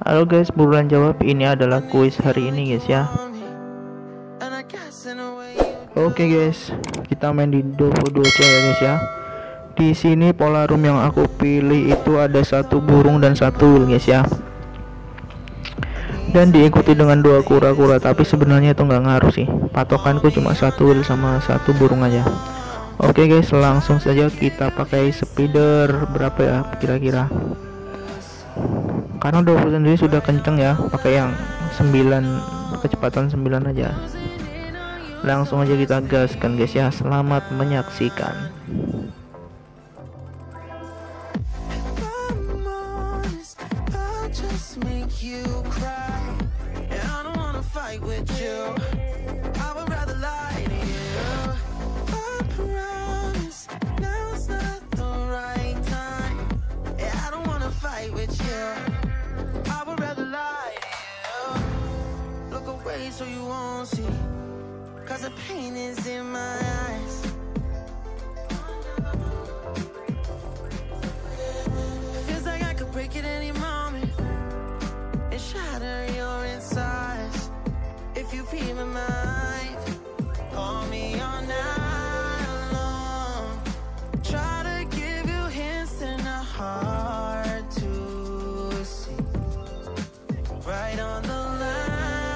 Halo guys, buruan jawab. Ini adalah kuis hari ini guys ya. Oke guys, kita main di Duofu duocai ya guys ya. Di sini pola room yang aku pilih itu ada satu burung dan satu wheel guys ya. Dan diikuti dengan 2 kura-kura, tapi sebenarnya itu nggak ngaruh sih. Patokanku cuma satu wheel sama satu burung aja. Oke guys, langsung saja kita pakai speeder berapa ya kira-kira. Karena Duofu sendiri sudah kenceng ya, pakai yang 9, kecepatan 9 aja. Langsung aja kita gaskan guys ya. Selamat menyaksikan. So you won't see, 'cause the pain is in my eyes. Feels like I could break it any moment and shatter your insides. If you feel my mind, call me all night long. Try to give you hints and a hard to see. Right on the line.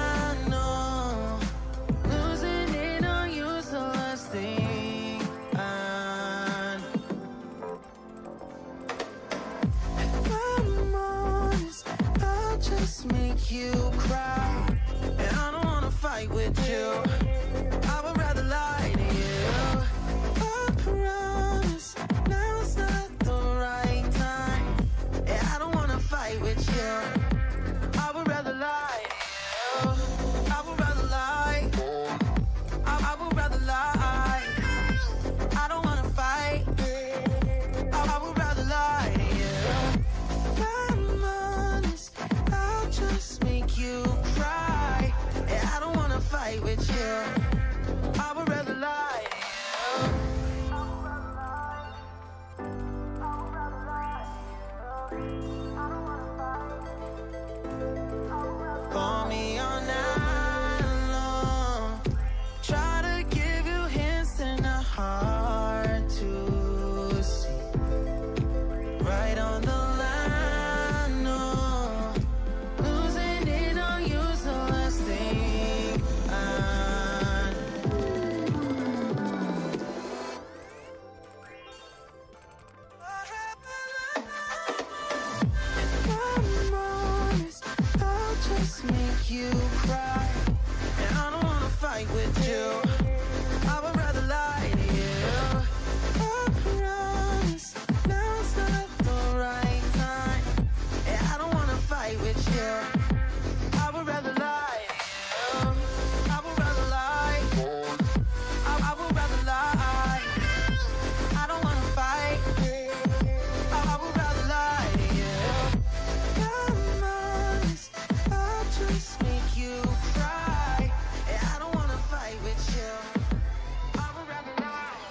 Make you cry, and I don't wanna fight with you. I would rather lie to you. I promise now's not the right time. Yeah, I don't wanna fight with you. I would rather lie to you. I would rather lie. I would rather lie. I don't wanna fight. I would rather lie to you. Just make you cry. Yeah, I don't wanna fight with you. I would rather lie to you. Call me all night long. Try to give you hints and a hard to see. Right on the make you cry, and I don't wanna fight with you. I would rather lie to you. I promise now's not the right time. Yeah, I don't wanna fight with you. I would rather lie to you. I would rather lie. I would rather lie. I don't wanna fight. I would rather lie to you. Just make you cry. Yeah, I don't wanna fight with you. I would rather lie.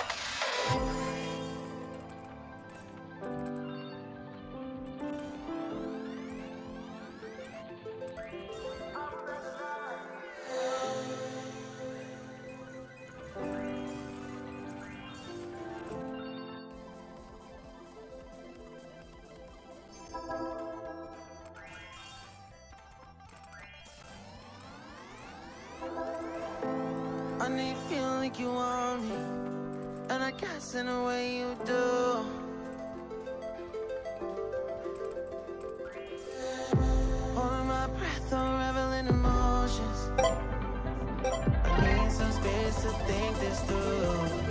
I need to feel like you want me, and I guess in a way you do. Holding my breath, unraveling emotions. I need some space to think this through.